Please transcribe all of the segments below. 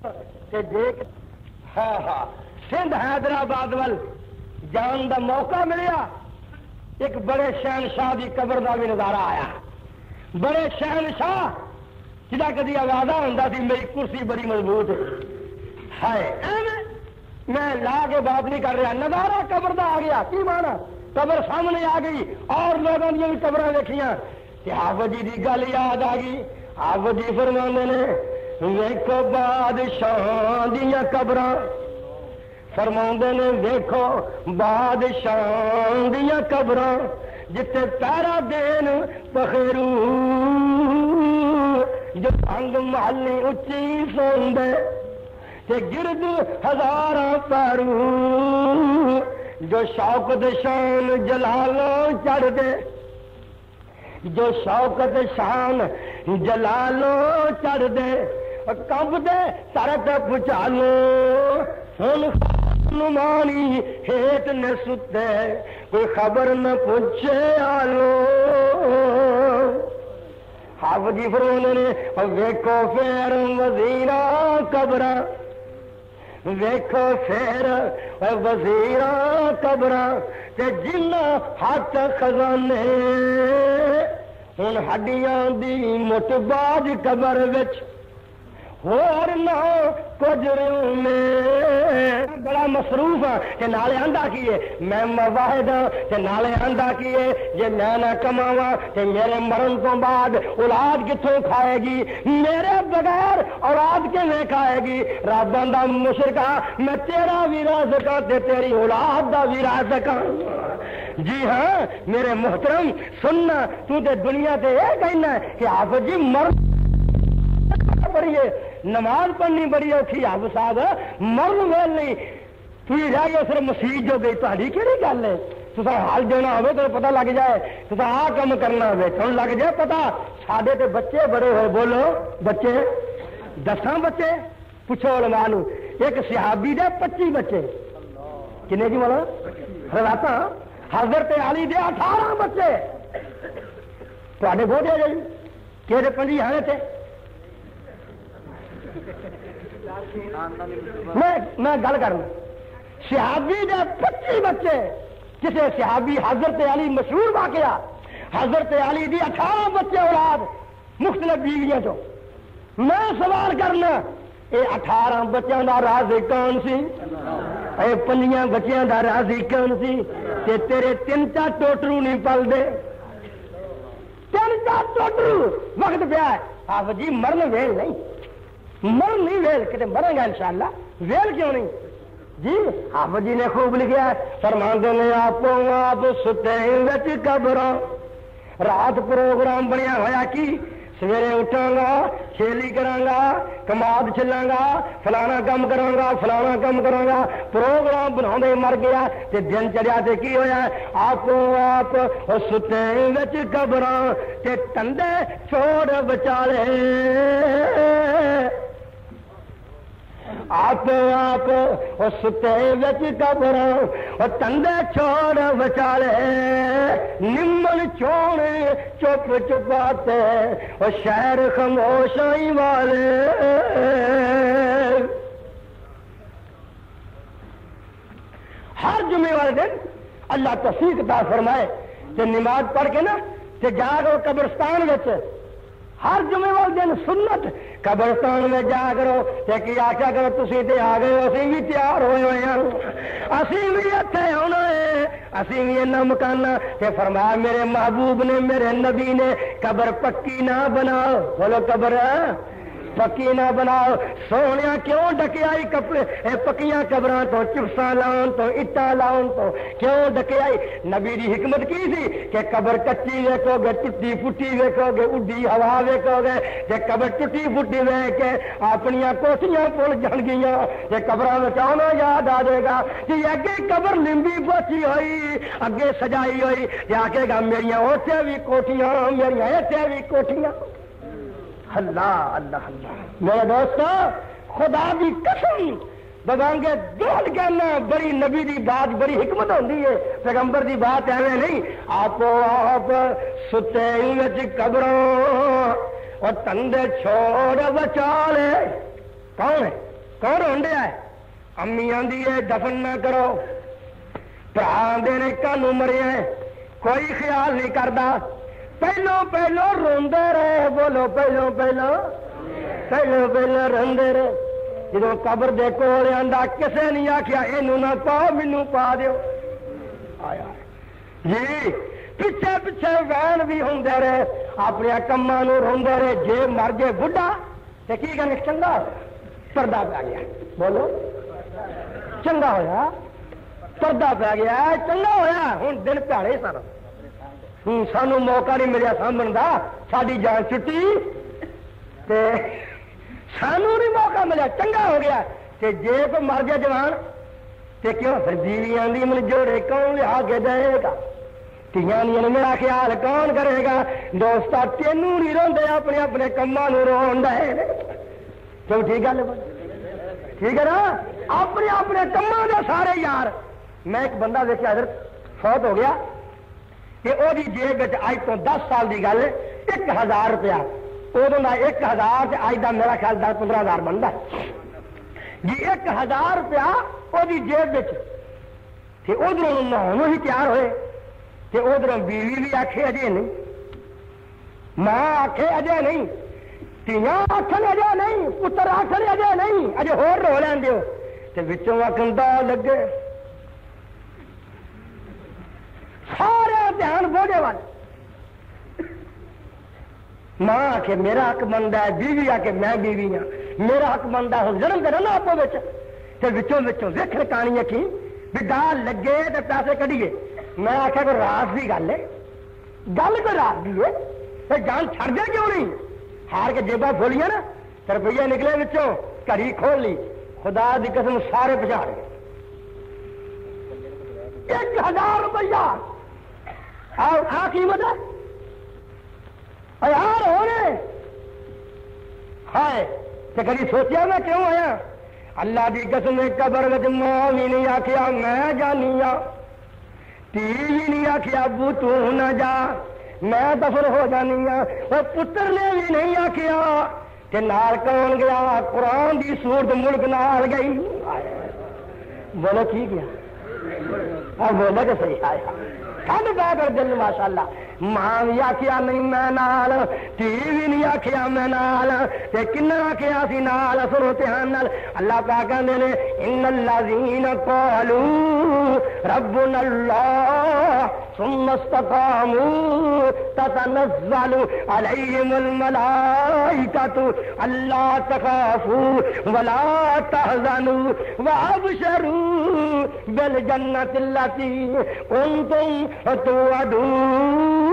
ہاں ہاں سندھ حیدرآباد ول جان دا موقع ملیا، ایک بڑے شہنشاہ دی قبر دا بھی نظارہ آیا. بڑے شہنشاہ جہاں کدی آوازہ ہوتا سی میری کرسی بڑی مضبوط ہے، میں لا کے بات نہیں کر رہا، نظارہ قبر دا آ گیا. کی مانا؟ قبر سامنے آ گئی اور لوگوں نے بھی قبر دیکھیاں. حافظ جی کی گل یاد آ گئی. حافظ جی فرماندے نے ویکھو بادشاہ دیاں قبراں، فرماندے نے ویکھو بادشاہ دیاں قبراں جتے پیرا دین پخیرو جو انگ محلی اچھی سوندے تے گرد ہزاراں پیرو جو شوقت شان جلالوں چڑھ دے، جو شوقت شان جلالوں چڑھ دے کب دے سرت پچالو ہن نمانی ہیٹ نے ستے کوئی خبر نہ پوچھے آلو. حافظ جی فرماندے نے ویکھو پھر وزیراں قبراں، ویکھو پھر وزیراں قبراں تے جنہ ہاتھ خزانے ہن ہڈیاں دی مٹ باج قبر وچ ہور نہ کچھ روح میں. بڑا مصروف ہاں کہ نالے آندا کیے میں واحد ہاں تے نالے آندا کیے جے میں نہ کماواں تے میرے مرن تو بعد اولاد کتوں کھائے گی، میرے بغیر اولاد کیویں کھائے گی. رب آندا مشرکا میں تیرا بھی رازق ہاں تے تیری اولاد دا بھی رازق ہاں. جی ہاں میرے محترم سننا، تو تے دنیا تے یہ کہنا ہے کہ حافظ جی مرن بڑی ہے، نماز پڑھنی بڑی اوکھی. حافظ صاحب مرن ویل نہیں تھی رہ گئے صرف مسیح جو گئی. تاری کہڑی گل ہے؟ تصا حال دینا ہوئے تو پتہ لگ جائے، تصا آ کام کرنا ہوئے تو لگ جائے پتا. ساڈے تے بچے بڑے ہوئے، بولو بچے 10 بچے پوچھو علماء نو. ایک صحابی دے 25 بچے، کنے جی والا رواتا. حضرت علی دے 18 بچے تے بہت ہے جی کہ 5 ہیں تھے. میں گل کرنا صحابی دے 25 بچے، کسے صحابی حضرت علی مشہور واقعہ، حضرت علی دی 18 بچے اولاد مختلف بیویاں چو. میں سوال کرنا یہ 18 بچوں دا رازق کون سی؟ اے 5 بچیاں دا رازق کون سی؟ تے تیرے 3-4 ٹوٹرو نہیں پل دے، 3-4 ٹوٹرو وقت پیا ہے. حافظ جی مرن ویل نہیں، مرن نہیں ویل کتے مرے گا انشاءاللہ، ویل کیوں نہیں جی؟ حافظ جی نے خوب لکھا ہے، فرماندے نے آپ ستے وچ قبراں رات پروگرام بنیا ہوا کی سویرے اٹھاں گا کھیلی کراں گا کماد چلاں گا فلانا کام کراں گا فلانا کام کراں گا. پروگرام بنا مر گیا تے دن چڑھیا تے کی ہویا آپ ستے وچ قبراں تے تندے چھوڑ بچالے. آپ ستے وچ قبراں تندے چھوڑ بچالے نمن چوڑے چپ چپاتے شہر خاموشائی والے. ہر جمعے والے دن اللہ توفیق عطا فرمائے کہ نماز پڑھ کے نا تے جا کرو قبرستان وچ. ہر جمعے والے دن سنت قبرستان میں جا کرو تے کی آخیا کرو تسی تے آ گئے، اسی بھی تیار ہوئے ہوئے ہیں، اسی بھی اتنے آنا ہے، اسی بھی اینا مکانا. تے فرمایا میرے محبوب نے میرے نبی نے قبر پکی نہ بناؤ. بولو قبر پکی نہ بناؤ. سونیا کیوں ڈکیائی کپڑے پکیاں قبراں تو چپساں لاؤن تو اٹاں لاؤن تو کیوں ڈکیائی؟ نبی دی حکمت کی سی کہ قبر کچی ویکھو گے ٹوٹی پھٹی ویکھو گے اڈی ہوا ویکھو گے تے قبر ٹوٹی پھٹی ویکھ کے اپنیاں کوٹھیاں بھول جان گیاں تے قبراں وچ آنا یاد آ جائے گا کہ اگے قبر لمبی پوچھی ہوئی اگے سجائی ہوئی تے آکھے گا میریاں اوتھے بھی کوٹھیاں میریاں ایتھے بھی کوٹھیاں. اللہ اللہ اللہ میرے دوستو خدا دی قسم بگانگے دول کہنا بڑی نبی دی بات بڑی حکمت ہوندی ہے، پیغمبر دی بات ایویں نہیں. آپ ستے وچ قبراں اور تندے چھوڑ بچالے. کون ہے؟ کون رون دیا ہے؟ امی آدھی ہے دفن نہ کرو، برا آدھے نے کانوں مریا ہے، کوئی خیال نہیں کرتا، پہلو پہلو روندے رہے، بولو پہلو پہلو پہلو روندے رہے۔ جدو قبر دے کول آندا کسے نہیں آخیا اینو نہ پاؤ مینوں پا دیو، آیا جی پیچھے پیچھے وین بھی ہوندے رہے، اپنے کماں نوں روندے رہے، جے مر جے بڈھا تے کی کرنے چنگا پردہ پی گیا، بولو چنگا ہویا، پردہ پی گیا، چنگا ہویا، ہن دن پیاڑے سن، سانو موقع نہیں ملیا سامبن دا، ساری جان چھٹی تے سانو نہیں موقع ملیا، چنگا ہو گیا کہ جے کو مر گیا جوان تے کیوں پھر بیویاں دی من جوڑے کون لیا کے دے گا، تیاں نے میرا خیال کون کرے گا؟ دوستا تینوں نہیں روندے، اپنے اپنے کماں نوں رون دے، کیوں ٹھیک گل ٹھیک ہے نا؟ اپنے اپنے کماں دے سارے یار۔ میں ایک بندہ دیکھا ادھر فوت ہو گیا کہ وہ جیب اج تو 10 سال کی گل 1000 روپیہ، ادو کا 1000 سے اج کا میرا خیال 10-15 ہزار بنتا جی، 1000 روپیہ وہ جیب ادھر نہاؤ ہی تیار ہوئے، ادھر بیوی بھی آخے اجے نہیں، ماں آخے اجے نہیں، تیاں آخر اجے نہیں، پتر آخر اجے نہیں، اجے ہور رو لین دیو، تے وچوں آخن دا لگے، سارے دھیان بوجھے والے، ماں آ کے میرا حق بنتا ہے، بیوی آ کے میں بیوی ہاں، میرا حق بنتا ہے، جنم کرنا آپ وچوں ویکھن کہانی اکھی بھی گال لگے تو پیسے کڈیے۔ میں آخیا کوئی راس کی گل ہے، گل کوئی راس کی ہے، تو جان چھڑ دے کیوں نہیں؟ ہار کے جیباں کھولیاں نا، روپیے نکلے وچوں، گھڑی کھول لی، خدا دی قسم سارے پچھاڑ گئے، 1000 روپیہ آ قیمت ہے یار ہونے ہائے، تو کبھی سوچیا میں کیوں آیا؟ اللہ کی قسم قبر میں ماں بھی نہیں آخیا میں جانی ہاں، تی بھی نہیں آخیا ابو تو نہ جا میں دفن ہو جانی ہاں، اور پتر نے بھی نہیں آخیا کہ نال کون گیا؟ قرآن دی سورت ملک نال گئی، بولو کی گیا؟ بولو کہ صحیح آیا، ٹھنڈ پا کر دل ماشاء اللہ، ماں بھی آخیا نہیں میں نال، تی بھی نہیں آخیا میں نال، تے کنا آخیا سی نال؟ سنو دھیان نال، اللہ پاک کہندے نے ان الذین قالوا ربنا اللہ ثم استقاموا تتنزل علیہم الملائکۃ الا تخافوا ولا تحزنوا وابشروا بالجنۃ التی کنتم توعدون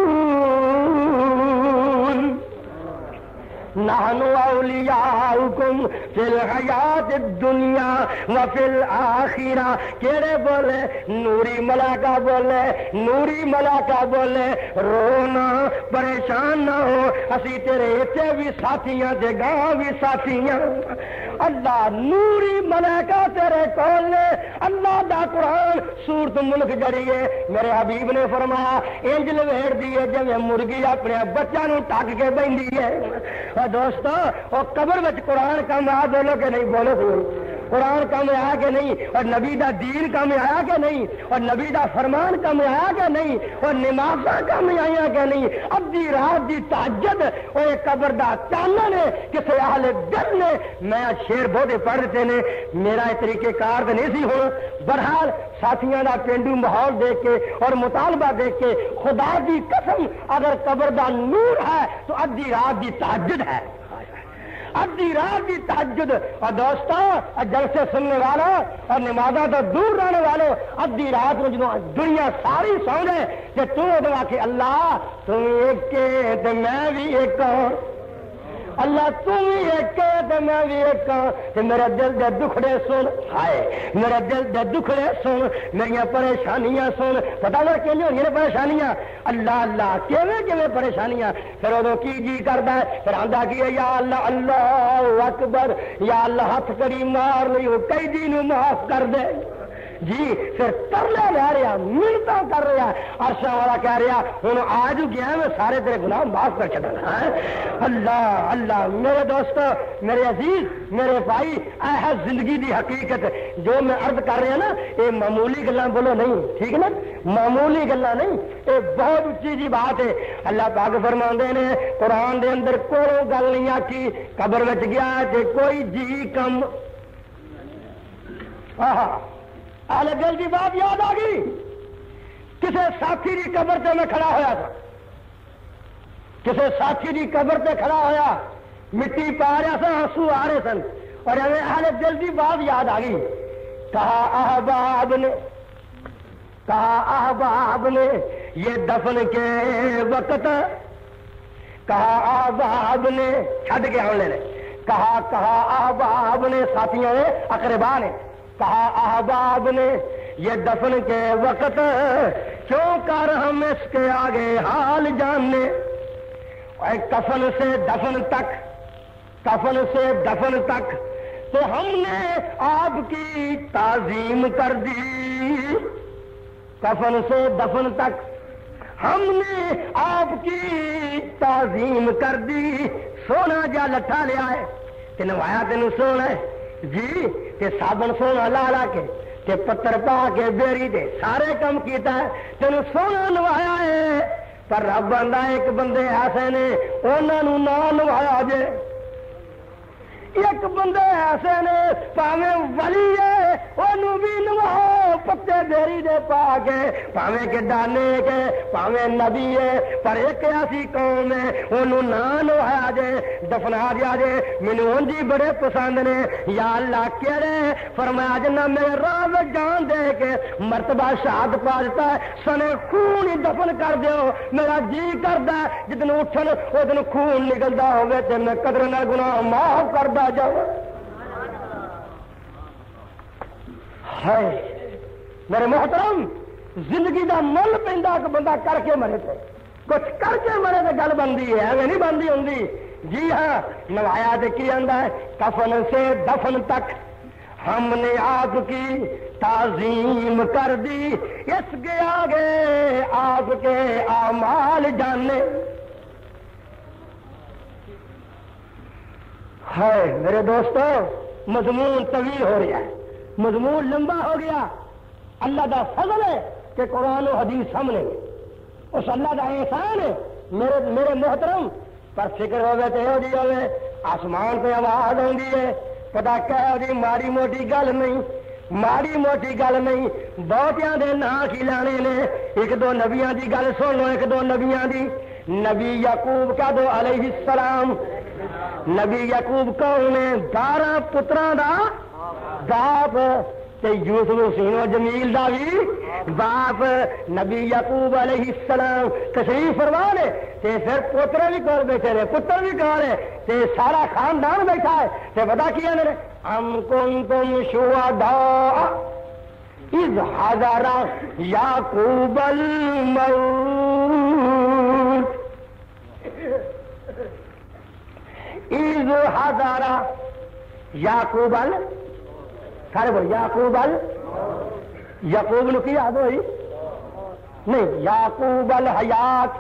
نحن اولیاؤکم فی الحیات الدنیا وفی الآخرہ۔ کیڑے بولے؟ نوری ملائکہ بولے، نوری ملائکہ بولے رونا پریشان نہ ہو، اسی تیرے اتنے بھی ساتھیاں تے گاں بھی ساتھیاں، اللہ نوری ملائکہ تیرے کول نے، اللہ دا قرآن سورت ملک جڑیے میرے حبیب نے فرمایا انج لویڑ دیے جویں مرغی اپنے بچہ نو ٹک کے بہندی ہے۔ اور دوستو وہ قبر وچ قرآن کم آ، بولو کہ نہیں؟ بولو قرآن کم آیا کہ نہیں؟ اور نبی دا دین کم آیا کہ نہیں؟ اور نبی دا فرمان کم آیا کہ نہیں؟ اور نمازاں کم آیا کہ نہیں؟ ادھی رات دی تہجد وہ قبر دا چانن ہے کسے اہل دل نے۔ میں شیر بہت پڑھ دیتے نے، میرا طریقہ کار تو نہیں سی ہوں، بہرحال ساتھیاں دا پینڈو ماحول دیکھ کے اور مطالبہ دیکھ کے خدا دی قسم اگر قبر دا نور ہے تو ادھی رات دی تہجد ہے، ادھی رات کی تہجد۔ اور دوستو جلسے سننے والوں اور نمازاں تو دور رہنے والوں، ادھی رات میں جدوں دنیا ساری سو جائے کہ تو دعا کہ اللہ تم ایک کے تو میں بھی ایک ہوں، اللہ تم بھی ایک ہے تو میں بھی ایک ہوں، کہ میرے دل دے دکھڑے سن، ہائے میرے دل دے دکھڑے سن، میری پریشانیاں سن۔ پتا لگ کہ نہیں پریشانیاں؟ اللہ اللہ کیویں پریشانیاں؟ پھر ادو کی جی کرتا ہے؟ پھر آندا کی ہے یا اللہ اللہ اکبر، یا اللہ ہاتھ کری مار لی قیدی نو معاف کر دے، جی پھر ترلے لے رہا منت کر رہا عرشاں والا کہہ رہا ہوں آج گیا میں سارے تیرے گناہ معاف کر چڑھنا اللہ اللہ میرے دوست میرے عزیز میرے بھائی اے زندگی دی حقیقت جو میں عرض کر رہا نا یہ معمولی گلاں بولو نہیں ٹھیک نا معمولی گلاں نہیں یہ بہت اچھی جی بات ہے اللہ پاک فرماندے نے قرآن دے اندر کوئی گل نہیں آتی قبر وچ گیا تے کوئی جی کم اہل دل کی بات یاد آ گئی کسی ساتھی کی قبر سے میں کھڑا ہویا تھا کسی ساتھی کی قبر سے کھڑا ہویا مٹی پا رہا تھا آنسو آ رہے سن اور ہمیں اہل دل کی بات یاد آ گئی کہا احباب نے یہ دفن کے وقت کہا احباب نے چھڈ کے آنے نے کہا احباب نے ساتھیوں نے اقربا نے کہا احباب نے یہ دفن کے وقت کیوں کر ہم اس کے آگے حال جاننے کفن سے دفن تک تو ہم نے آپ کی تعظیم کر دی کفن سے دفن تک ہم نے آپ کی تعظیم کر دی سونا جا لٹھا لیا ہے کہ نوایا تینوں سونا ہے جی کہ صابن سونا لا کے کہ پتر پا کے بیری دے سارے کام کیتا ہے تینوں سونا نوایا ہے پر رب آندا ایک بندے ایسے نے انہوں نہ نوایا جے ایک بندے ایسے نے پاویں ولی ہے انہوں بھی نواؤ پتے بیری دے پا کے پاویں کہ ڈانے کے پاویں نبی ہے پر ایک ایسی قوم ہے انہوں نہ نوایا جے دفنا دیا جے مینوں انجی بڑے پسند نے یا اللہ کہڑے فرمایا جنا میرے راہ جان دے کے مرتبہ شہادت پا دیتا ہے سنے خون ہی دفن کر دیو میرا جی کردا جتنے اٹھن او دن خون نکلدا ہوے تے میں قدر نال گناہ معاف کردا میرے محترم زندگی دا مل پیندا کہ بندہ کر کے مرے تے کچھ کر کے مرے تے گل بنتی ہے ایویں نہیں بنتی ہوندی جی ہاں نوایا تے کی آندا ہے کفن سے دفن تک ہم نے آپ کی تعظیم کر دی اس کے آگے آپ کے اعمال جاننے ہے میرے دوستو مضمون طویل ہو رہا ہے مضمون لمبا ہو گیا اللہ دا فضل ہے کہ قرآن و حدیث سامنے اس اللہ دا احسان ہے میرے محترم پر فکر ہوگا تو یہ ہوگی آسمان پہ آواز آتی ہے پتا کہ ماڑی موٹی گل نہیں بہتیاں دے نام کھلانے نے ایک دو نبیاں دی گل سن لو ایک دو نبیاں دی نبی یعقوب کہہ دو علیہ السلام نبی یعقوب کون نے 12 پتراں دا باپ تے یوسف حسین و جمیل دا بھی باپ نبی یعقوب علیہ السلام تشریف فرما لے تے پھر پوترے بھی کول بیٹھے نے پتر بھی کول ہے تے سارا خاندان بیٹھا ہے تے پتہ کیا نے ام کنتم شہداء اذ حضر یعقوب الموت اذ حضر یعقوب سارے بول یعقوب نو کی یاد ہوئی نہیں یعقوب الحیات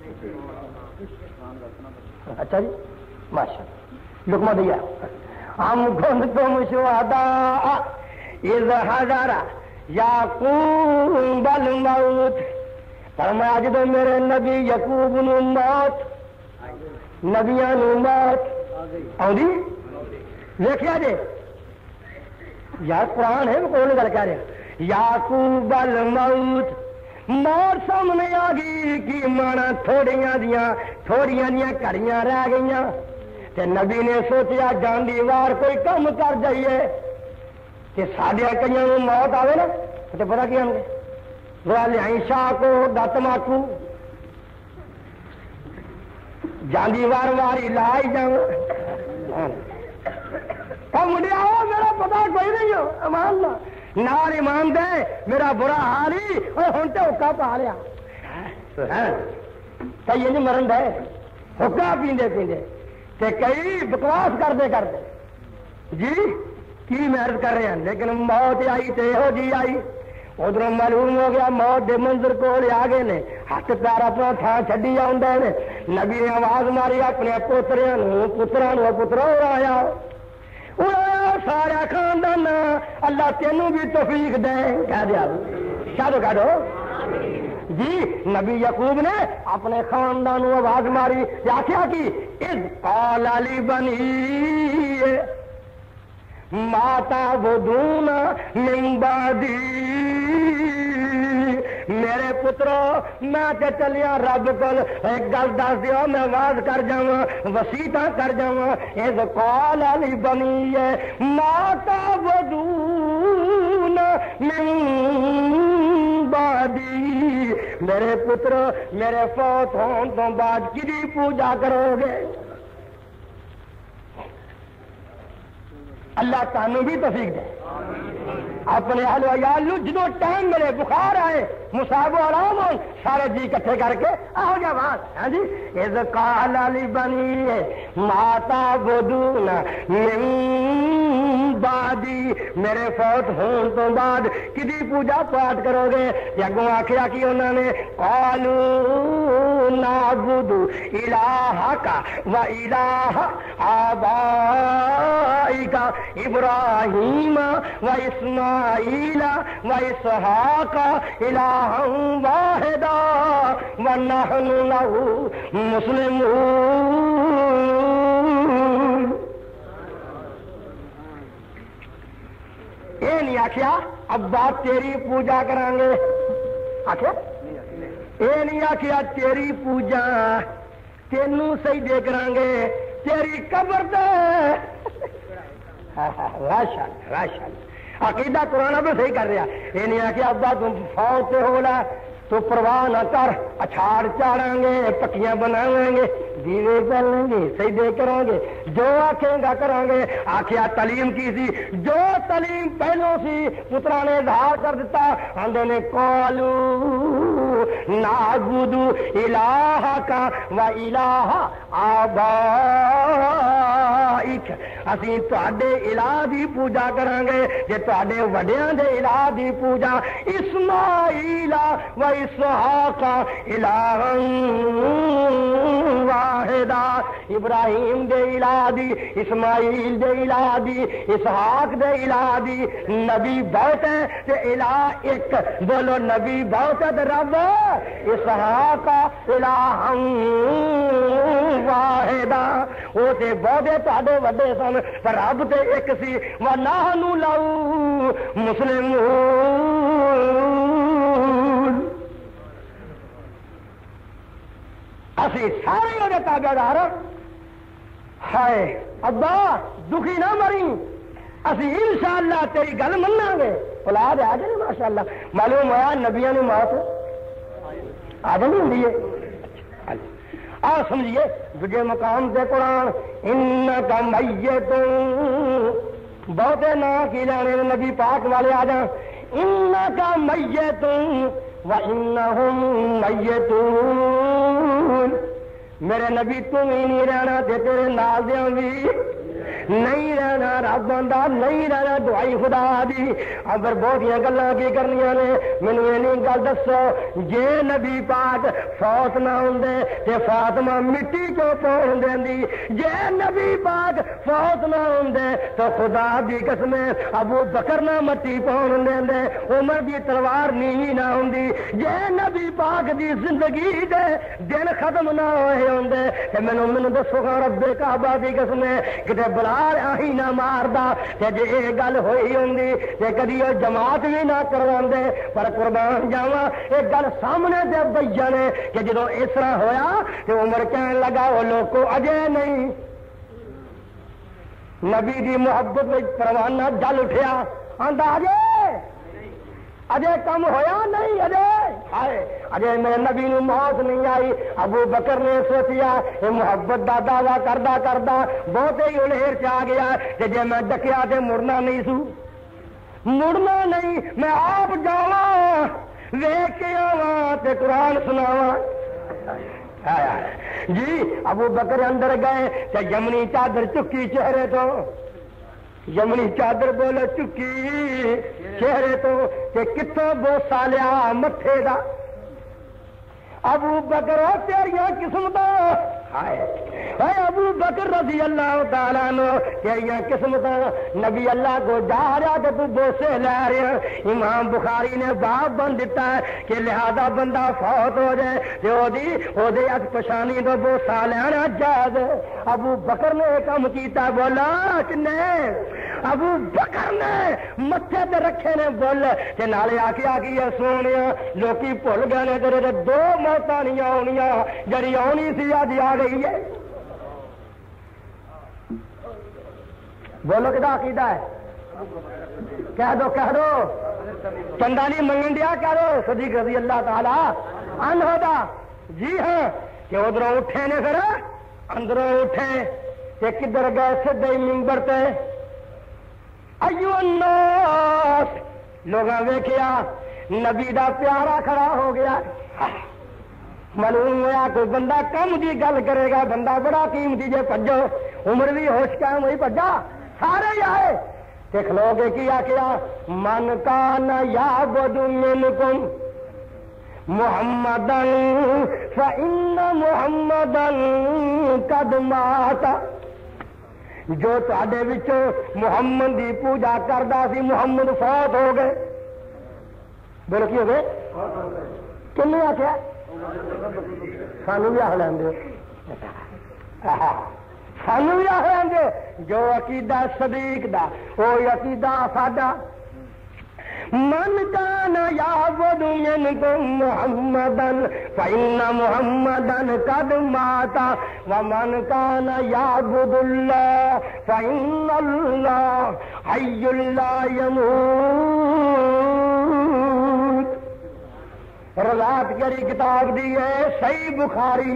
اچھا جی ماشاء لقمہ دیا ہم کنتم شہداء اذ حضر یعقوب الموت فرمایا جدو میرے نبی یعقوب نو موت نبیاں نو موت آؤں دیکھا جی یار قرآن ہے کون گل کہہ رہا یعقوب الموت موت سامنے آ گئی کی مانا تھوڑیاں دیاں کڑیاں رہ گئیاں تے نبی نے سوچیا جان دی وار کوئی کم کر جائیے کہ ساڈیا کئیاں نوں موت آوے نا تے پتہ کی ہم ذرا لیائی شاہ کو دتماکو جاندی وار واری لائی جاؤ منڈیا میرا پتا کوئی نہیں ہو امان نال ایمان دے میرا برا حال ہی ہوں تو حکا پا لیا کئی نہیں مرن دے حکا پیندے تے کئی بکواس کرتے جی کی محنت کر رہے ہیں، لیکن موت آئی تو یہو جی آئی. ادھر معلوم ہو گیا موت دے منظر کو آ گئے نے، ہاتھ پیر اپنا تھان چڈی آدھے نے. نبی نے آواز ماری اپنے پترا آیا سارا خاندان اللہ تینوں بھی توفیق دے. کہہ دیا کہہ دو جی. نبی یعقوب نے اپنے خاندان آواز ماری، آخیا کہ اذ قال لبنی ما تعبدون من بعدی. میرے پترو میں تے چلیا رب کول، ایک گل دس دیو میں آواز کر جاواں، وسیعتاں کر جاواں. اذ قال لبنی ما تعبدون من بعدی. میرے پترو میرے فوت ہون تو بعد کدی پوجا کرو گے؟ اللہ تانوں بھی توفیق دے. اپنے اہل و عیال جدو ٹائم ملے، بخار آئے، مصاب و آرام ہو، سارے جی کٹھے کر کے آؤ جا بات. ہاں جی. اذ قال لبنی ما تعبدون من بعدی. میرے فوت ہون تو بعد کدی پوجا پاٹ کرو گے؟ اگوں آخیا کہ انہوں نے قالوا نعبد الہک و الہ آبائک ابراہیم و اسماعیل و اسحاق الہا واحدا ونحن لہ مسلمون. یہ نہیں آخیا ابا تیری پوجا کریں گے، آخیا یہ نہیں آخیا تیری پوجا تینوں سجدے کریں گے تیری قبر دے. راشن عقیدہ قرآن پہ صحیح کر رہا. یہ نہیں آخیا ابا تم فوت ہو لا تو پرواہ نہ کر، اچھاڑ چاڑیں گے، پکیاں بناویں گے، دیوے پلیں گے، سجدے کریں گے، جو آخیں گا کریں گے. آخیا تعلیم کی سی، جو تعلیم پہلوں سی پترا نے اظہار کر دیتا. آندے نے قالو نعبد الہک و الہ آبائک. اسی تواڈے الہ دی پوجا کریں گے جے تواڈے وڈیاں دے الہ دی پوجا. اسماعیل و اسحاق الہا واحدا. ابراہیم دے الہ دی، اسماعیل دے الہ دی، اسحاق دے الہ دی. نبی بہت ہے تے الہ ایک. بولو نبی بہت ہے تے رب اسحاق الہا واحدا. وہ تے بہتے تواڈے وڈے سن پر رب تے ایک سی. ونحن لہ مسلمون. اسی سارے وہ تابع دار. ہائے ابا دکھی نہ مری، اسی انشاءاللہ تیری گل مناں گے. اولاد آ جائے ماشاء اللہ. معلوم ہوا نبیاں نے موت آ جانی ہوں. آ سمجھیے دجے مقام سے قرآن انک میت. بہتے نا کی جانے نبی پاک والے آ جان. انک میت وانہم میتون. میرے نبی تم ہی نہیں رہنا تے تیرے نال دیاں بھی نہیں رہنا. رب بندہ نہیں رہنا دعائی خدا دی. اگر بہت گلاں کی کرنیاں نے مینوں یہ گل دسو جے نبی پاک فوت نہ ہوندے تے فاطمہ مٹی کیوں پاؤن دیندی؟ جے نبی پاک فوت نہ ہوندے تو خدا دی قسم ابو بکر نہ مٹی پاؤن دیندے، عمر دی تلوار نیوی نہ ہوندی. جے نبی پاک دی زندگی دے دن ختم نہ ہوئے ہوندے تے مینوں دسو رب کعبہ دی قسم کتے بلا آہی نہ ماردا تے جے یہ گل ہوئی ہوندی تے کدی وہ جماعت بھی نہ کرواندے. پر قربان جاواں یہ گل سامنے دے بیانے کہ جدو اس طرح ہویا تے عمر کہن لگا وہ لوگوں اجے نہیں. نبی دی محبت میں پروانہ جل اٹھیا آندا اجے کم ہویا نہیں، اجے میرے نبی نو موت نہیں آئی. ابو بکر نے سوچیا یہ محبت دا دعویٰ کردا کردا بہتے ہی الہیر چ آ گیا کہ جے میں ڈکیا تے مڑنا نہیں سو، مڑنا نہیں، میں آپ جاواں ویکھ کے آواں تے قرآن سناواں. جی ابو بکر اندر گئے تے یمنی چادر چکی چہرے تو یمنی چادر بول چکی چہرے تو کہ کتوں بوسا لیا متھے دا ابو بکر تیریاں قسمتاں اے ابو بکر رضی اللہ تعالیٰ عنہ تیریاں قسمتاں نبی اللہ کو جا رہا تو تو بوسے لے رہا. امام بخاری نے باب بند دیتا ہے کہ لہذا بندہ فوت ہو جائے تو دے اک پشانی تو بوسا لینا جائز. ابو بکر نے کام کیتا بولا کنے ابو بکر نے متھے تے رکھے نے بول تے نالے آ کے سونے لوکی بھول گئے نے تیرے دو موتاں نہیں آنیاں جڑی آنی سی اج آ گئی ہے. بولو کدا عقیدہ ہے کہہ دو چندہ نہیں منگن دیا کہہ دو صدیق رضی اللہ تعالی عنہ دا. جی ہاں کہ ادھروں اٹھے نے پھر اندروں اٹھے کہ کدھر گئے سدھے منبر تے ایو الناس لوگاں ویکھیا نبی دا پیارا کھڑا ہو گیا. معلوم ہوا کوئی بندہ کم دی گل کرے گا بندہ بڑا قیمتی جے پجو عمر بھی ہوش کا وہی پجا سارے ہی آئے تے کھلو کے کیا من کان یعبد منکم محمدن فإن محمدن قد مات. جو تہاڈے وچوں محمد دی پوجا کردا سی محمد فوت ہو گئے. بولو کی ہو گئے کنے آخیا سانو بھی آخ لین دو سانو بھی آخ لین دو. جو عقیدہ صدیق دا وہ عقیدہ ساڈا. من کان یعبد منکم محمدن فإن محمدن قد مات ومن کان یعبد اللہ فإن اللہ حی لا یموت. رضاعت کری کتاب دی ہے صحیح بخاری.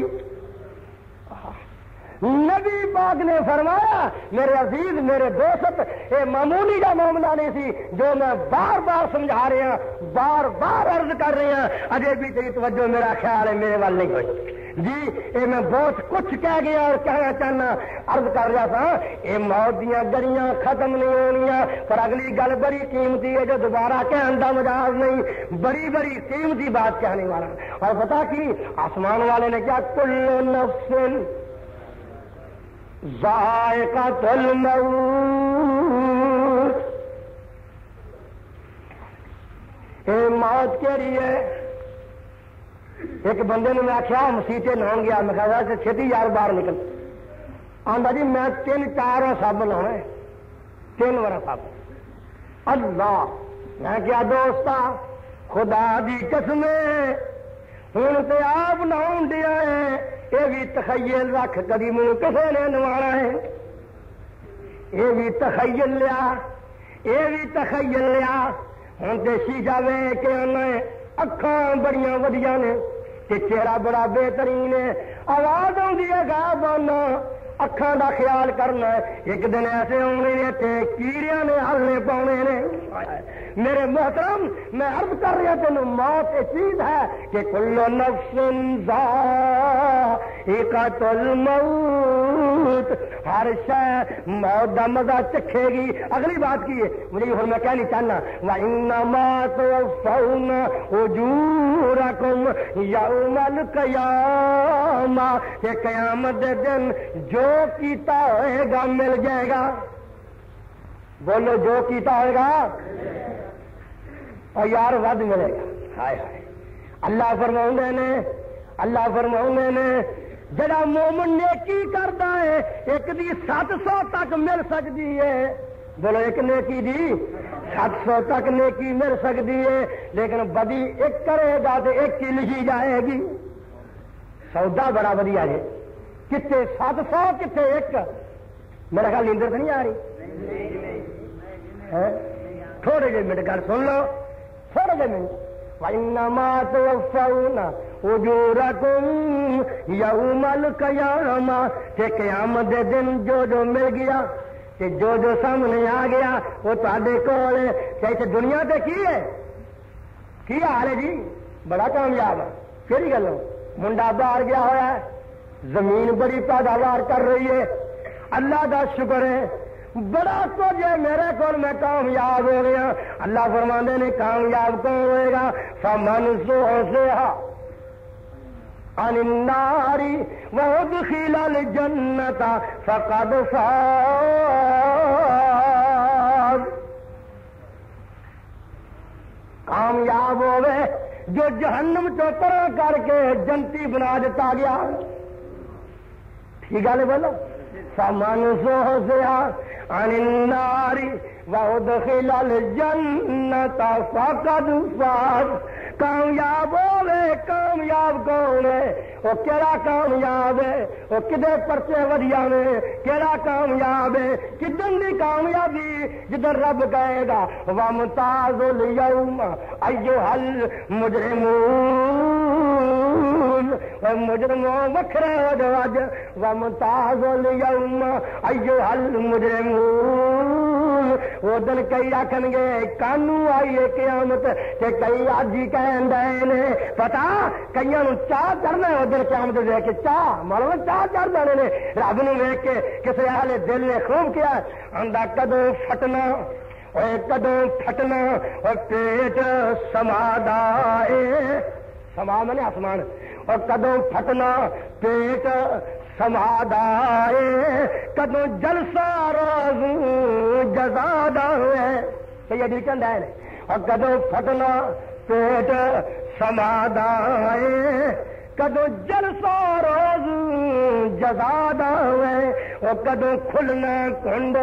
نبی پاک نے فرمایا میرے عزیز میرے دوست یہ معمولی کا معاملہ نہیں سی جو میں بار بار سمجھا رہے ہیں بار بار عرض کر رہے ہیں اجے بھی تیری توجہ میرا خیال ہے میرے وال نہیں ہوئی. جی یہ میں بہت کچھ کہہ گیا اور کہنا چاہنا عرض کر رہا تھا یہ موت دیاں گلیاں ختم نہیں ہونیاں پر اگلی گل بڑی قیمتی ہے جو دوبارہ کہنے کا مجاز نہیں بڑی بڑی قیمتی بات کہنے والا. اور پتا کی آسمان والے نے کیا کل نفس ذائقۃ الموت. یہ موت کے لیے ایک بندے نے میں آخیا مسیطے نہاؤں گیا میں کہا چھتی یار باہر نکل آندا جی میں 3-4 صابن نہاؤں 3 ورا صابن. اللہ میں کیا دوستا خدا دی قسم ہوں تو آپ نہاؤں دیا ہے یہ بھی تخیل رکھ کدی مجھے کسے نے نوانا ہے. یہ بھی تخیل لیا ہوں دیسی جاوے کہ اکھاں بڑیاں ودیاں نے تے چہرہ بڑا بہترین ہے آواز آتی ہے گا بانا اکھاں دا خیال کرنا ہے. ایک دن ایسے آنے نے تے کیڑیاں نے ہلنے پاؤنے نے. میرے محترم میں عرض کر رہا تین موت یہ چیز ہے کہ کل نفس ذائقۃ الموت ہر شے موت دا مزہ چکھے گی. اگلی بات کی ہے مجھے ہوں میں کہنا چاہنا وَإِنَّمَا تُوَفَّوْنَ أُجُورَكُمْ يَوْمَ الْقِيَامَةِ کہ قیامت دے دن جو کیتا ہوئے گا مل جائے گا. بولو جو کیتا ہوئے گا اور یار ود ملے گا. ہائے ہائے اللہ فرماؤں نے جڑا مومن نیکی کرتا ہے ایک دی 700 تک مل سکتی ہے. بولو ایک نیکی دی 700 تک نیکی مل سکتی ہے لیکن بدی ایک کرے گا تو ایک کی لکھی جائے گی. سودا بڑا بدیا ہے کتنے 700 کتنے ایک. میرا خیال نیندر تو نہیں آ رہی تھوڑے جے منٹ گل سن لو تھوڑے جے منٹ. وَإِنَّمَا تُوَفَّوْنَ أُجُورَكُمْ يَوْمَ الْقِيَامَةِ کہ قیامت دے دن جو مل گیا کہ جو سامنے آ گیا وہ تھوڑے کول ہے. کہ دنیا تے کی حال ہے جی بڑا کامیاب ہے. کہڑی گل منڈا باہر گیا ہوا ہے زمین بڑی پیداوار کر رہی ہے اللہ کا شکر ہے بڑا کچھ ہے میرے کو میں کامیاب ہو گیا. اللہ فرماندے نے کامیاب کون ہوئے گا؟ فمن زحزح عن النار وادخل الجنۃ فقد فاز. کامیاب ہوئے جو جہنم چوترا کر کے جنتی بنا دیتا گیا. ٹھیک ہے بولو. فمن زحزح عن النار وادخل الجنۃ فقد فاز. کامیاب ہوئے. کامیاب کون ہے؟ وہ کیڑا کامیاب ہے؟ وہ کدے پرچے ودیا نے؟ کیڑا کامیاب ہے؟ کدن دی کامیابی؟ جدن رب کہے گا وامتاز الیوم ایھا المجرمون. مجرموں وکھرے ہو جو اج. وامتاز الیوم ایھا المجرمون. وہ دن کئی آکھن گے کانو آئی ہے قیامت تے کئی اج ہی کہن دے نے پتا کئیاں نوں چاہ چڑھنا ہے ادھر قیامت دیکھ کے. چاہ مولوی چاہ چڑھ جانے نے رب نوں ویکھ کے. کسے اہل دل نے خوب کیا آندا کدوں پھٹنا اوے کدوں پھٹنا اور پیٹ سمادا اے. سما میں آسمان. اور کدوں پھٹنا پیٹ سمادا اے. کدوں جلسہ روز جزادا ہے. یہ ڈیکن ہے. اور کدوں پھٹنا پیٹ سمادا ہے. کدوں جلسہ روز جزادا ہے. اور کدوں کھلنا کنڈ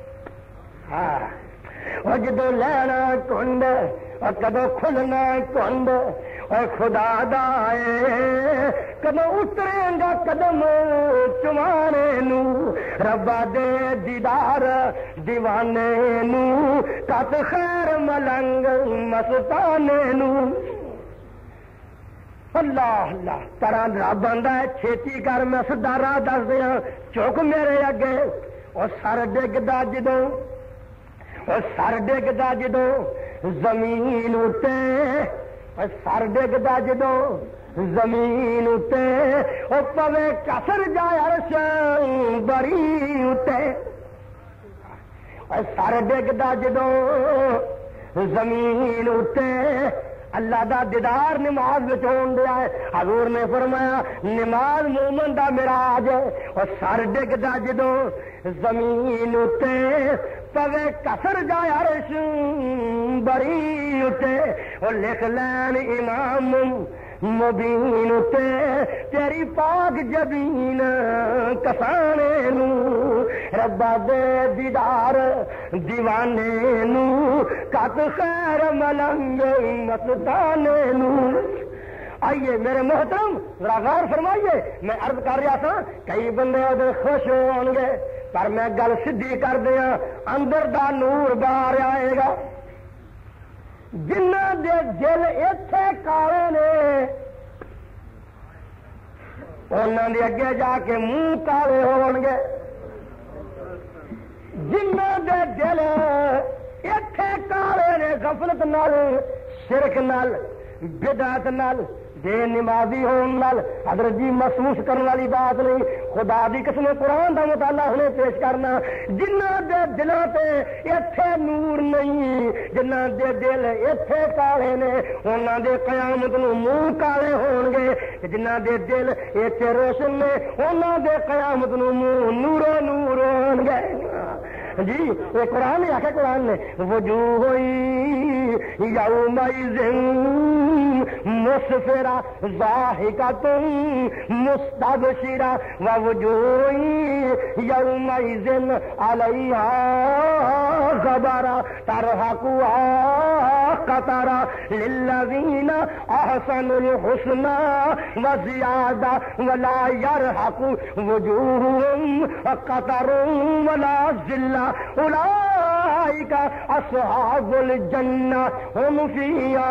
اور جدوں لینا کنڈ. اور کدوں کھلنا کنڈ اور خدا دائے. کدوں اترے گا قدم چمانے نو ربا دے دیدار دیوانے نو. کت خیر ملنگ مستانے نو. اللہ اللہ طرح رب آندا ہے چھیتی کر میں سدا راہ دس دیا. چک میرے اگے. اور سر ڈگدا جدوں اور سر ڈگدا جدوں زمین اتے. اور سر ڈگدا جدوں زمین اتے. اور پوے کسر جائے عرش بری اتے. اور سر ڈگدا جدوں زمین اتے. اللہ دا دیدار نماز وچ ہون دیا ہے. حضور نے فرمایا نماز مومن دا معراج ہے. اور سر ڈگدا جدوں زمین اتے پوے کسر جائے عرش بری اتے. اور لکھ لین امام مبین اتے تیری پاک جبین کسانے نو ربا دے دیدار دیوانے نو کت خیر ملنگ مستانے نو. آئیے میرے محترم ذرا غور فرمائیے. میں عرض کر رہا تھا کئی بندے ادھر خوش ہون گے پر میں گل سدھی کر دیا. اندر دا نور باہر آئے گا. جنہ دے دل ایتھے کالے نے انہاں دے اگے جا کے منہ کالے ہون گے. جنہ دے دل ایتھے کالے نے غفلت نال شرک نال بدعت نال بے نمازی ہون نال حضرت جی محسوس کرنے والی بات نہیں. خدا دی قسم قرآن دا مطالعہ ہنے پیش کرنا. جنہ دے دلاں تے ایتھے نور نہیں جنہ دے دل ایتھے کالے نے انہاں دے قیامت نو منہ کالے ہون گے. جنہ دے دل ایتھے روشن نے انہاں دے قیامت نو منہ نورو نور ہون گے. جی یہ قرآن نے آخر قرآن نے وجوہ یومئذ مسفرہ ضاحکۃ مستبشرہ ووجوہ یومئذ علیہا غبرہ ترہقہا قترہ للذین احسنوا الحسنى وزیادہ ولا یرہق وجوہہم قتر ولا ذلہ اولئک اصحاب الجنہ ہم فیہا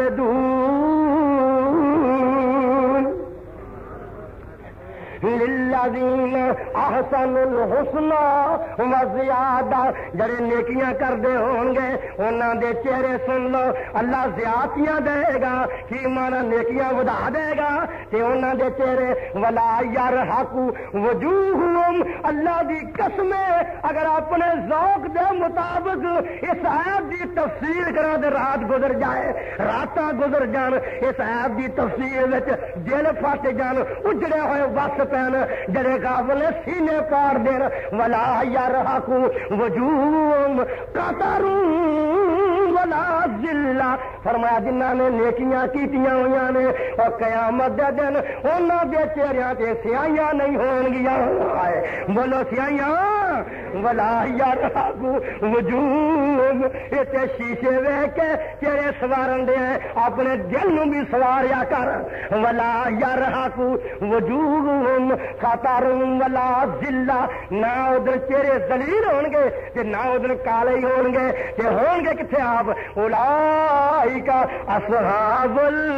خالدون. للہ للذین احسنوا الحسنى وزیادہ، جڑے نیکیاں کردے ہون گے انہاں دے چہرے سن لو اللہ زیادتیاں دے گا، کی مانا نیکیاں ودا دے گا تے انہاں دے چہرے ولا یرحق وجوہہم، اللہ دی قسم اگر اپنے ذوق دے مطابق اس آیت دی تفسیر کرا دے رات گزر جائے، راتاں گزر جان، اس آیت دی تفسیر وچ دل پھٹ جان، اجڑے ہوئے وس پین، جڑے غافل سینے پار دین، ولا یرحق وجوہہم قطر ولا ذلہ، فرمایا جنہاں نے نیکیاں کیتیاں ہویاں نے اور قیامت دے دن انہاں دے چہریاں تے سیاہیاں نہیں ہون گیاں، بولو سیاہیاں، ولا یرحق وجوہہم، تے شیشے ویکھ کے چہرے سوارن دے اپنے دل نو بھی سواریا کر، ولا یرحق وجوہہم قطر ولا ذلہ، نہ ادھر چہرے ذلیل ہون گے تے نہ ادھر کالے ہی ہون گے، تے ہون گے کتنے آپ، اولئک اصحاب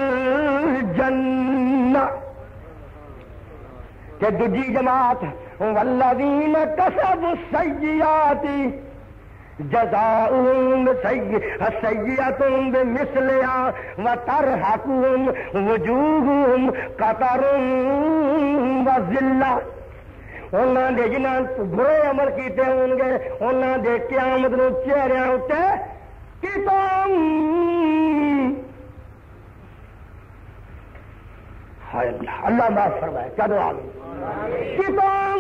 الجنہ، کہ دوجی جماعت والذین کسبوا السیئات جزاؤہم سیئۃ بمثلہا وترہقہم وجوہہم قطر وذلہ، انہاں دے جنہاں برے عمل کیتے ہون گے انہاں دے قیامت نو چہریاں اتے کتاب اللہ معاف فرمائے، کیا دعا کتاب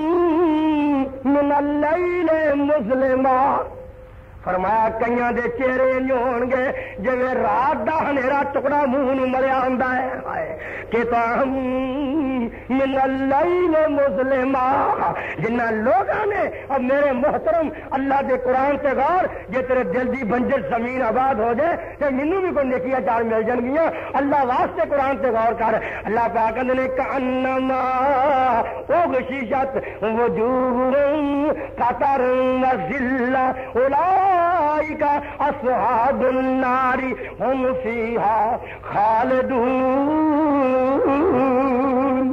من اللیل مظلما، فرمایا کئیاں دے چہرے ہون گے جویں رات دا ہنیرا ٹکڑا منہ نو مریا ہوندا ہے، کتاب من اللیل مظلما، جنہاں لوگاں نے، اب میرے محترم اللہ دے قرآن تے غور، جے تیرے دل دی بنجر زمین آباد ہو جائے تے مینوں بھی کوئی نیکیاں چار مل جان گیاں، اللہ واسطے قرآن تے غور کر، اللہ پاک کہندے نے کأنما اغششت وجوہہم قطر وذلہ اولئک اصحاب النار ہم فیہا خالدون۔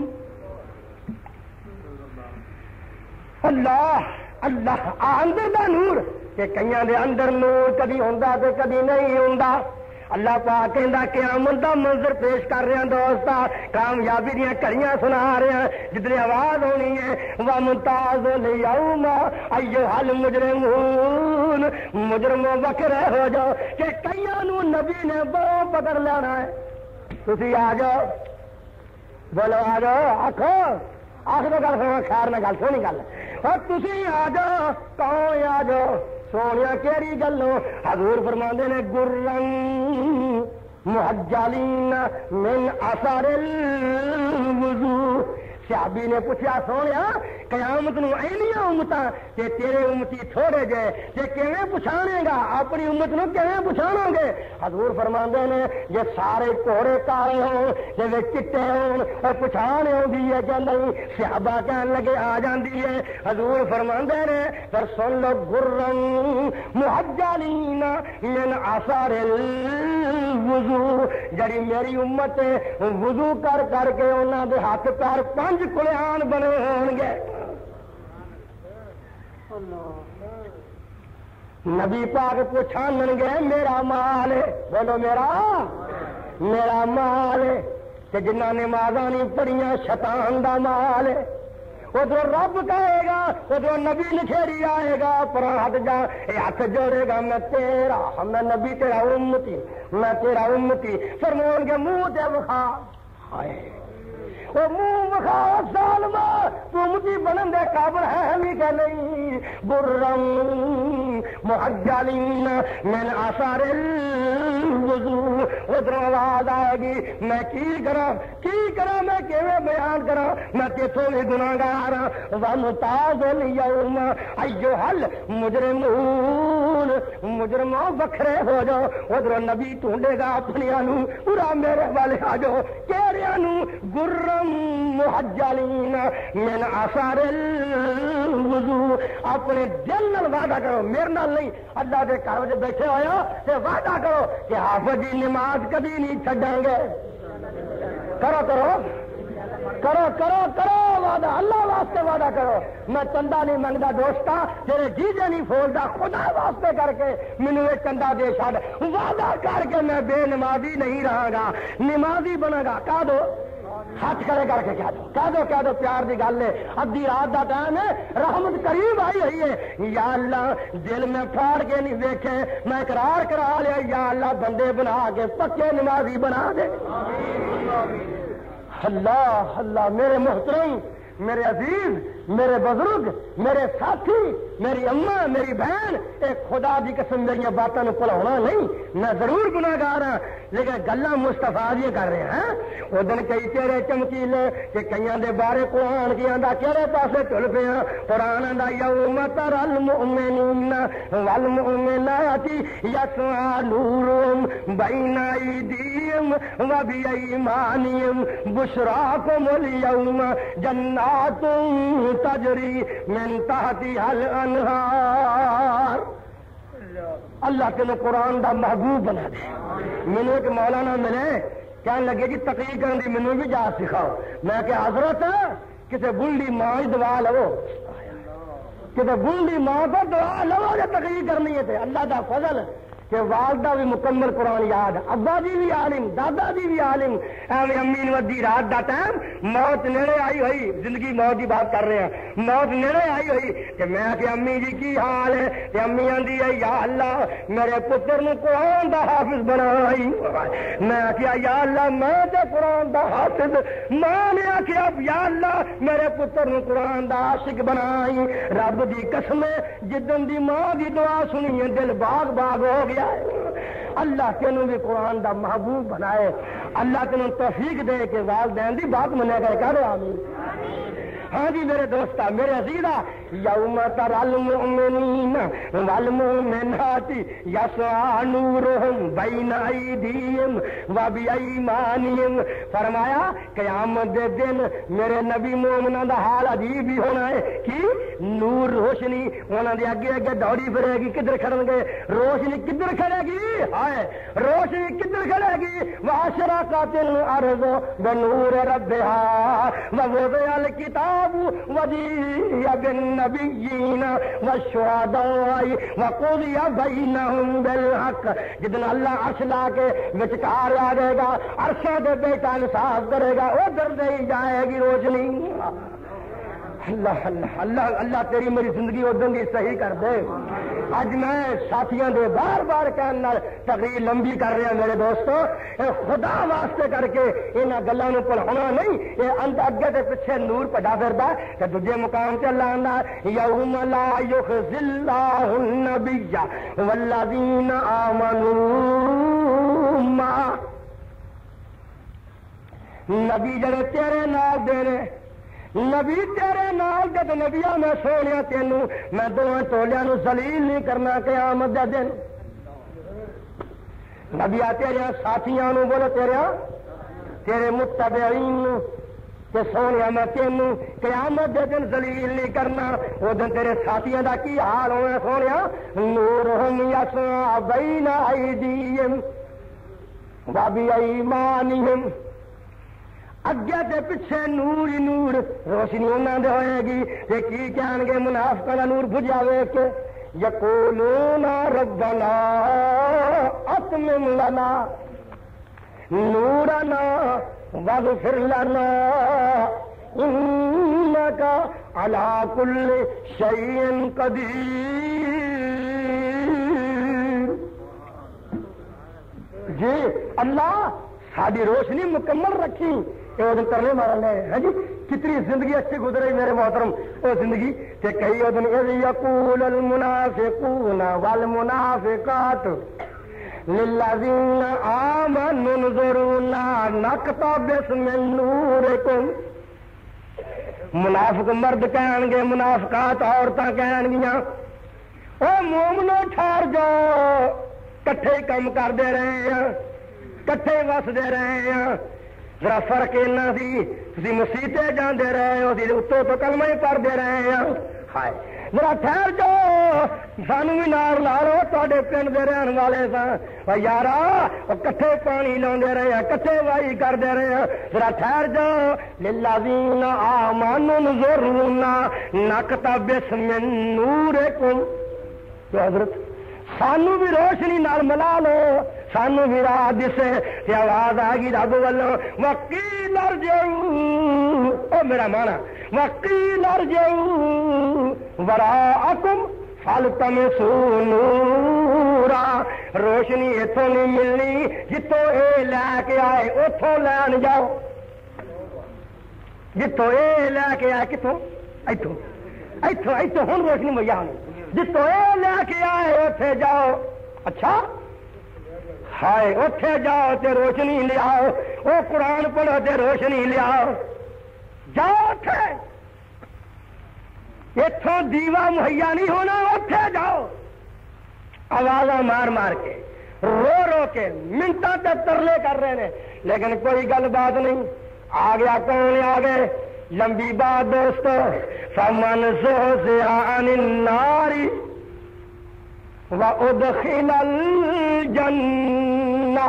اللہ اللہ اندر دا نور، کہ کئیاں دے اندر نور کبھی ہوندا تے کبھی نہیں ہوندا، اللہ پاک کہندا قیامت دا منظر پیش کر رہے ہیں دوستا، کامیابی دیاں کڑیاں سنا رہے ہیں، جتنی آواز ہونی ہے وَمُمْتَازُ الْيَوْمَ أَيُّهَا الْمُجْرِمُونَ، مجرموں وکھرے ہو جاؤ، کہ کئیاں نو نبی نے بہت پکڑ لینا ہے، تسی آ جاؤ، بولو آ جاؤ، آخو آخر گل سنا، خیر نہ گل سونی گل، اور تسی آ جاؤ، کون آ جاؤ سونیا کیڑی گلوں، حضور فرماندے نے گرن محجلین من اثر الوضوء، صحابی نے پوچھا سونیا قیامت نو اینیاں امتاں تے تیرے امتی تھوڑے جے تے کیویں پچھانے گا، اپنی امت نو کیویں پچھانو گے؟ حضور فرماندے نے جے سارے کوڑے کالے ہون تے وے چٹے ہون اور پچھان ہوندی ہے کہ نہیں؟ صحابہ کہن لگے آ جاندی ہے، حضور فرماندے نے پر سن لو گرن محجلین من اثر الوضوء، جڑی میری امت وضو کر کر کے انہاں دے ہاتھ پیر پنج کلیان بنے ہون گے، نبی پاک پوچھانن گے میرا مال ہے، بولو میرا مال ہے، کہ جنہاں نمازاں نہیں پڑھیاں شیطان دا مال ہے، ادھر رب کہے گا، ادھر نبی نکھیری آئے گا، پر ہاتھ جا ہاتھ جوڑے گا میں تیرا، میں نبی تیرا امتی، میں تیرا امتی، فرمون کے منہ تے بخا، ہائے وہ منہ بخا ظالما، تو امتی بنن دے قابل ہے ہمیں کہ نہیں؟ برم محجلین من اثر الوضوء، ادھر آواز آئے گی میں کی کرا میں کیویں بیان کرا، میں تیتھوں بھی گناہگار ہاں، وَمُمْتَازُ الْيَوْمَ أَيُّهَا الْمُجْرِمُونَ، مجرموں وکھرے ہو جاؤ، ادھر نبی ڈھونڈے گا اپنیاں نو، پورا میرے والے آ جاؤ، کیڑیاں نو گرم محجلین من اثر الوضوء، اپنے دل نال وعدہ کرو، میرے نال نہیں، اللہ دے گھر وچ بیٹھے ہویا تے وعدہ کرو کہ حافظ دی نماز کبھی نہیں چھڈاں گے، کرو کرو کرو کرو وعدہ، اللہ واسطے وعدہ کرو، میں چندہ نہیں منگتا دوستا، تیرے جیجے نہیں پھولتا، خدا واسطے کر کے مینوں یہ چندہ دے چھڈ، وعدہ کر کے میں بے نمازی نہیں رہا گا، نمازی بنا گا۔ کہہ دو، ہاتھ کھڑے کر کے کہہ دو پیار دی گل ہے، ادھی رات دا ٹائم ہے، رحمت قریب آئی ہوئی ہے، یا اللہ دل میں پھاڑ کے نہیں دیکھے، میں اقرار کرا لیا، یا اللہ بندے بنا کے پکے نمازی بنا دے۔ اللہ اللہ، میرے محترم، میرے عزیز، میرے بزرگ، میرے ساتھی، میری اماں، میری بہن، ایک خدا دی قسم میری باتوں کو بھلاونا نہیں، میں ضرور گناہگار ہاں، لیکن گلاں مصطفیٰ دی کر رہے ہیں۔ وہ دن کئی چہرے چمکیلے کہ کئیاں دے بارے قرآن کیاں دا کہڑے پاسے چل پیا، قرآن دا یوم تری المؤمنین والمؤمنات یسعی نورہم بین ایدیہم وبایمانہم بشراکم الیوم جنات تجری من تحتها الانہار۔ اللہ تینوں قرآن دا محبوب بنا دے۔ مینوں ایک مولانا ملے، کہنے لگے جی تقریر کرنے دی مینوں بھی جا سکھاؤ۔ میں کہ حضرت کسی بلڈی ماں کی دعا لو، کسی بلڈی ماں کو دعا لو جو تقریر کرنی ہے، اللہ دا فضل کہ والدہ بھی مکمل قرآن یاد، ابا جی بھی عالم، دادا جی بھی عالم، ایویں امی ودی رات دا ٹائم موت نیڑے آئی ہوئی، زندگی موت کی بات کر رہے ہیں، موت نیڑے آئی ہوئی کہ میں کہ امی جی کی حال ہے، تے امی آندی ہے یا اللہ میرے پتر نو قرآن دا حافظ بنائی۔ میں کیا یا اللہ میں تے قرآن دا حافظ، ماں نے آخیا یا اللہ میرے پتر نو قرآن دا عاشق بنائی۔ رب دی قسم جدن دی ماں دی دعا سنی ہے دل باغ باغ ہو گیا۔ اللہ تینوں بھی قرآن دا محبوب بنائے، اللہ تینوں توفیق دے کہ والدین دی بات منے کر کہہ دو آمین۔ ہاں جی میرے دوستا، میرے عزیزہ، یوم تری المؤمنین والمؤمنات یسعی نورہم بین ایدیہم وبایمانہم، فرمایا قیامت دے دن میرے نبی مومناں دا حال عجیب ہی ہونا ہے کہ نور روشنی انہاں دے اگے اگے دوڑی پھرے گی، کدھر کھڑن گے؟ روشنی کدھر کھڑے گی؟ ہائے روشنی کدھر کھڑے گی؟ واشرقت الارض بنور ربہا ووضع الکتاب وجیء بالنبیین والشہداء وقضی بینہم بالحق۔ جدن اللہ عرش لا کے وچکار آ جائے گا، عرشوں دے بیٹا انصاف کرے گا، ادھر دے جائے گی روشنی۔ اللہ اللہ اللہ اللہ تیری میری زندگی ادھر دی صحیح کر دے۔ اج میں ساتھیاں دے بار بار کہنا تقریر لمبی کر رہا میرے دوستو، خدا واسطے کر کے انہاں گلاں نوں پڑھانا نہیں، یہ انت اگے تے پیچھے نور پڑا پھردا تے دوجے مقام تے اللہ آندا یوم لا یخزی اللہ النبی والذین آمنوا معہ۔ نبی جڑے تیرے نال دے نے، نبی تیرے نال جد نبیا میں سونیا تینوں میں دونوں ٹولیاں نو ذلیل نہیں کرنا قیامت دے دن۔ نبیا تیرے ساتھیاں نو بولو تیرے متبعین نو کہ سونیا میں تینوں قیامت دے دن ذلیل نہیں کرنا۔ وہ دن تیرے ساتھیاں دا کی حال ہونا سونیا؟ نورہم یسعی بین ایدیہم وبایمانہم، اگے تے پیچھے نور ہی نور، روشنی انہاں دے ہوئے گی تے کی کہن گے منافقاں دا نور بجھا ویکھ کے یقولون ربنا اتمم لنا نورنا واغفر لنا انک علی کل شیء قدیر۔ جی اللہ ساری روشنی مکمل رکھی، کرنے مارنے ہے جی کتنی زندگی اچھی گزرے میرے محترم وہ زندگی کہ کئی وہ دن یقول المنافقون والمنافقات للذین آمنوا انظرونا نقتبس من نورکم۔ منافق مرد کہن گے، منافقات عورتاں کہن گیاں او مومنو ٹھہر جاؤ، کٹھے ہی کم کرتے رہے ہیں، کٹھے وسدے رہے ہیں، ذرا فرق اینا سی تسی مسیتے جاندے رہے ہو، اتوں تو کلمہ ہی پڑھتے رہے ہیں۔ ہائے ذرا ٹھہر جاؤ سانو بھی نال لا لو تواڈے پنڈ دے رہن والے ساں یارا کٹھے پانی لاندے رہے ہیں کٹھے وائی کردے رہے ہیں ذرا ٹھہر جاؤ للذین آمنوا انظرونا نقتبس من نورکم تو حضرت سانو بھی روشنی نال ملا لو سانو بھی راہ دسے تے آواز آ گئی رب والوں وقیل ارجعوا او میرا مانا وقیل ارجعوا وراءکم فالتمسوا نورا روشنی اتوں نہیں ملنی جتوں اے لے کے آئے اتوں لین جاؤ جتوں اے لے کے آئے کتوں ایتھوں ایتھوں ایتھوں ہن روشنی مہیا ہونی جتوں اے لے کے آئے اوتھے جاؤ اچھا ہائے اوتھے جاؤ تے روشنی لیاؤ او قرآن پڑھو تے روشنی لیاؤ جاؤ اوتھے اتھوں دیوا مہیا نہیں ہونا اوتھے جاؤ آوازاں مار مار کے رو رو کے منٹاں تے ترلے کر رہے ہیں لیکن کوئی گل بات نہیں آ گیا کون آ گئے لمبی بات دوستو فمن زحزح عن النار وادخل الجنہ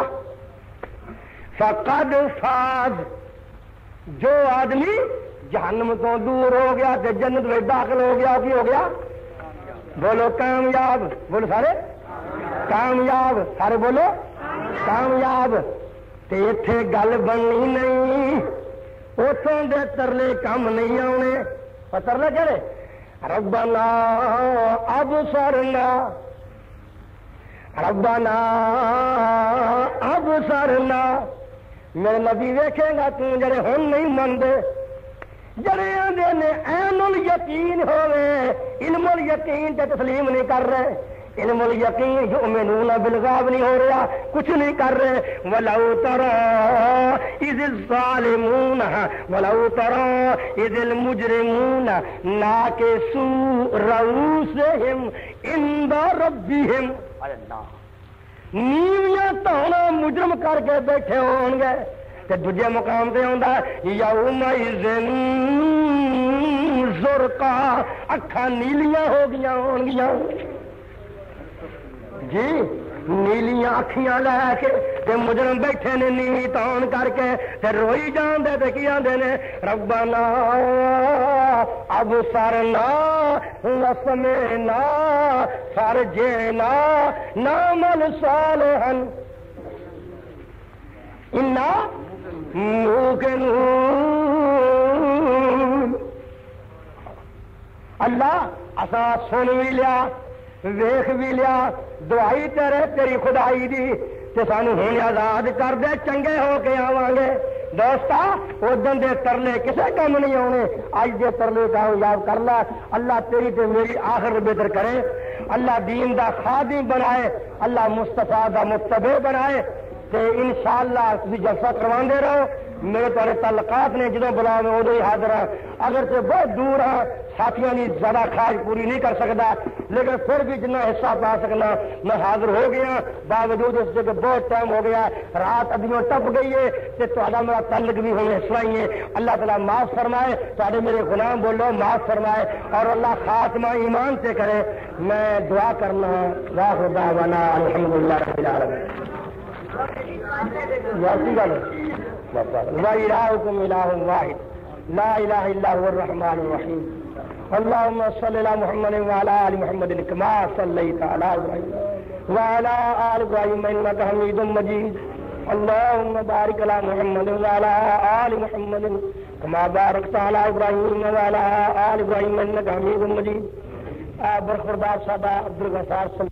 فقد فاز جو آدمی جہنم تو دور ہو گیا کہ جنت میں داخل ہو گیا کی ہو گیا بولو کامیاب بولو سارے کامیاب سارے بولو کامیاب تے ایتھے گل بننی نہیں اتوں دے ترلے کم نہیں آنے ترلے کہڑے ربنا ابصرنا ربنا ابصرنا میرے نبی ویکھے گا تو جڑے ہن نہیں منتے جڑے آندے نے عین الیقین ہوے علم الیقین تے تسلیم نہیں کر رہے علم الیقین یؤمنون بالغیب نہیں ہو رہا کچھ نہیں کر رہے ولو تری اذ الظالمون ولو تری اذ المجرمون ناکسوا رؤوسہم عند ربہم نیویاں تونا مجرم کر کے بیٹھے ہون گے تے دوجے مقام تے ہوندا یومئذ زرقا اکھاں نیلیاں ہو گیاں ہون گیاں جی نیلیاں اکھیاں لے کے تے مجرم بیٹھے نے نیوی تان کر کے تے روئی جان دے تے کی آندے نے ربنا ابصرنا وسمعنا فرجعنا نعمل صالحا انا موقنون اللہ اسا سن بھی لیا ویخ بھی لیا دعائی تیرے تیری خدائی دی تے سانو ہن آزاد کر دے چنگے ہو کے آواں گے دوستا ادن دے ترلے کسے کم نہیں آنے اج دے ترلے کامیاب کر لا اللہ تیری تے میری آخر بہتر کرے اللہ دین دا خادم بنائے اللہ مصطفیٰ دا متبع بنائے تے انشاءاللہ تسی جلسہ کرواندے رہو میرے تارے تعلقات نے جدوں بلا میں ادو ہی حاضر ہاں اگر سے بہت دور ہاں ساتھیاں کی زیادہ خواہش پوری نہیں کر سکتا لیکن پھر بھی جتنا حصہ پا سکنا میں حاضر ہو گیا باوجود اس سے کہ بہت ٹائم ہو گیا رات ادیوں ٹپ گئی ہے کہ تہاڈا میرا تعلق بھی ہونے اس طرح ہی ہے اللہ تعالیٰ معاف فرمائے تہاڈے میرے غلام بولو معاف فرمائے اور اللہ خاتمہ ایمان سے کرے میں دعا کرنا واخر دعوانا الحمدللہ رب العالمین وإلهكم إله واحد لا إله إلا هو الرحمن الرحيم اللهم صل على محمد وعلى آل محمد كما صليت على إبراهيم وعلى آل إبراهيم إنك حميد مجيد اللهم بارك على محمد وعلى آل محمد كما باركت على إبراهيم وعلى آل إبراهيم إنك حميد مجيد برخوردار صاحب عبد الغفار